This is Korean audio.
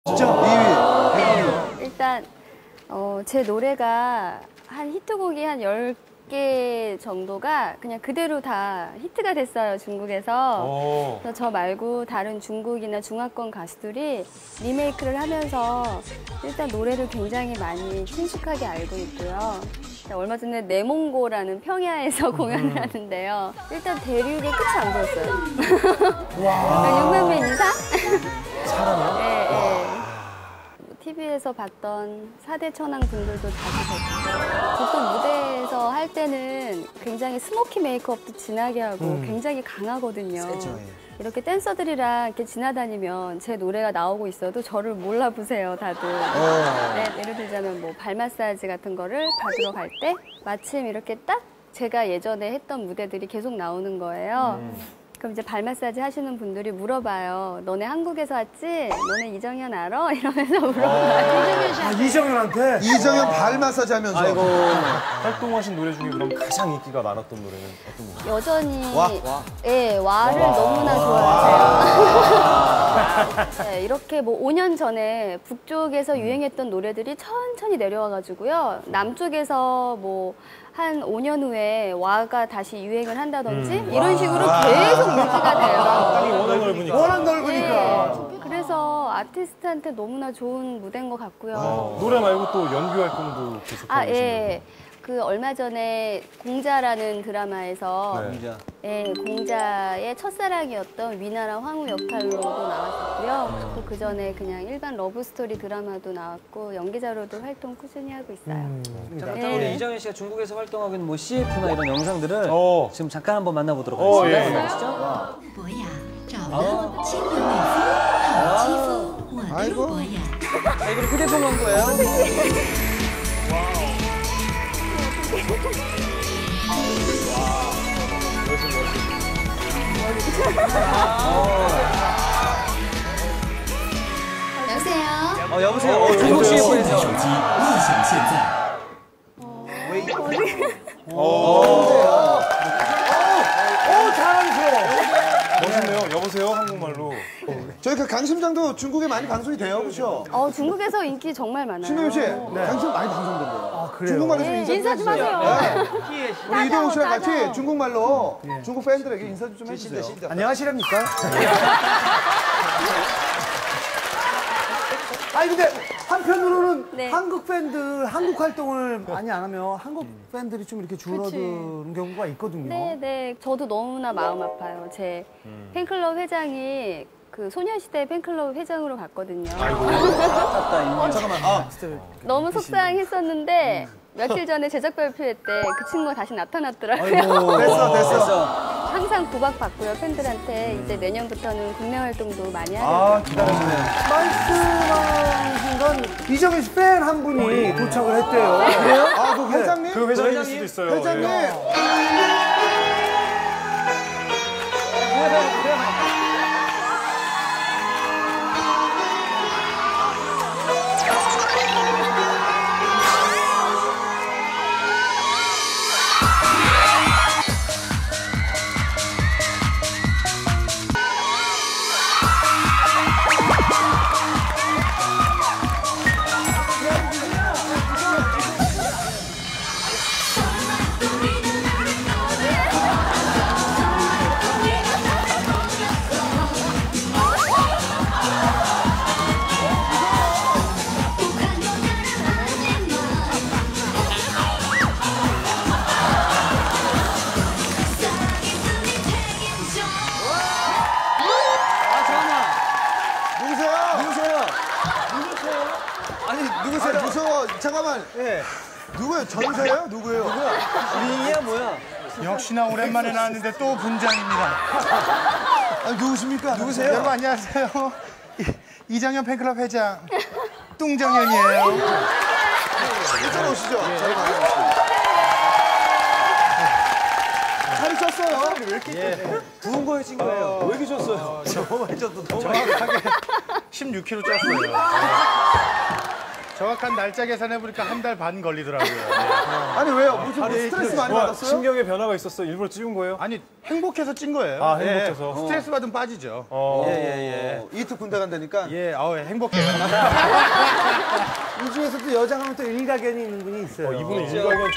진짜 2위. 일단 제 노래가 한 히트곡이 한 10개 정도가 그냥 그대로 다 히트가 됐어요, 중국에서. 그래서 저 말고 다른 중국이나 중화권 가수들이 리메이크를 하면서 일단 노래를 굉장히 많이 친숙하게 알고 있고요. 얼마 전에 내몽고라는 평야에서 공연을 하는데요. 일단 대륙의 끝이 안 보였어요. 와. 6만 명 이상? 사람이요? 네, 네. TV에서 봤던 4대 천왕 분들도 다시 뵙고 보통 무대에서 할 때는 굉장히 스모키 메이크업도 진하게 하고 굉장히 강하거든요. 세죠, 이렇게 댄서들이랑 이렇게 지나다니면 제 노래가 나오고 있어도 저를 몰라보세요, 다들. 네, 예를 들자면 뭐 발 마사지 같은 거를 받으러 갈 때 마침 이렇게 딱 제가 예전에 했던 무대들이 계속 나오는 거예요. 그럼 이제 발 마사지 하시는 분들이 물어봐요. 너네 한국에서 왔지? 너네 이정현 알아? 이러면서 물어봐요. 이정현한테? 이정현 발 마사지 하면서. 아이고. 활동하신 노래 중에 그럼 가장 인기가 많았던 노래는 어떤 노래? 여전히 와. 예, 와를 너무나 좋아하세요. 네, 이렇게 뭐 5년 전에 북쪽에서 유행했던 노래들이 천천히 내려와가지고요. 남쪽에서 뭐 한 5년 후에 와가 다시 유행을 한다든지 이런 식으로 계속 유지가 돼요. 땅이 워낙 넓으니까. 워낙 넓으니까. 네, 그래서 아티스트한테 너무나 좋은 무대인 것 같고요. 노래 말고 또 연기 활동도 계속하고 아, 계신가요? 예. 그 얼마 전에 공자라는 드라마에서 예, 공자의 첫사랑이었던 위나라 황후 역할로도 나왔었고요. 또 그 전에 그냥 일반 러브 스토리 드라마도 나왔고 연기자로도 활동 꾸준히 하고 있어요. 잠깐 우리 이정현 씨가 중국에서 활동하고 있는 뭐 CF나 이런 영상들을 지금 잠깐 한번 만나보도록 하겠습니다. 예. 아시죠? 博雅找到亲和美肤，好肌肤，我的博雅。 자, 이거 휴대폰 광고예요. 여보세요. 여보세요. 중국 CF에서. 手机乐享现在。 멋있네요. 여보세요? 한국말로. 저희 그 강심장도 중국에 많이 방송이 돼요, 그렇죠? 중국에서 인기 정말 많아요. 신동엽 씨, 강심 많이 방송된대요. 아, 그래요? 중국말로 좀 인사 인사 좀 하세요. 우리 이동욱 씨랑 같이 따가워. 중국말로 중국 팬들에게 인사 좀 해주세요. 안녕하시렵니까? 아니 근데 한편으로는 네. 한국 팬들 한국 활동을 많이 안 하면 한국 팬들이 좀 이렇게 줄어드는 경우가 있거든요. 네. 저도 너무나 마음 아파요. 제 팬클럽 회장이 그 소녀시대 팬클럽 회장으로 갔거든요. 잠깐만. 너무 속상했었는데 며칠 전에 제작 발표회 때 그 친구가 다시 나타났더라고요. 됐어. 항상 구박받고요, 팬들한테. 이제 내년부터는 국내 활동도 많이 아, 하려고. 기다렸네. 말씀하신 건 이정현 씨 팬 한 분이 도착을 했대요. 그래요? 아, 그 회장님? 그 회장일 수도 있어요. 회장님. 예. 누구세요? 무서워. 잠깐만. 누구예요? 전세요? 누구예요? 링이야 뭐야? 역시나 오랜만에 나왔는데 또 분장입니다. 아니, 누구십니까? 누구세요? 여러분 안녕하세요. 이정현 팬클럽 회장 뚱정현이에요. 이쪽으로 오시죠. 저희 가겠습니다. 살이 쪘어요. 왜 이렇게 부은 거에 찐 거예요. 왜 이렇게 줬어요? 정확하게 16kg 쪘어요. 정확한 날짜 계산해보니까 한 달 반 걸리더라고요. 아니 왜요? 무슨 뭐 스트레스 많이 받았어요? 신경의 변화가 있었어? 일부러 찍은 거예요? 아니, 행복해서 찐 거예요. 아, 행복해서. 스트레스 받으면 빠지죠. 예예예. 이특 군대 간다니까. 예, 행복해요. 이 중에서도 여장 하면 또 일가견이 있는 분이 있어요. 이분은 일가견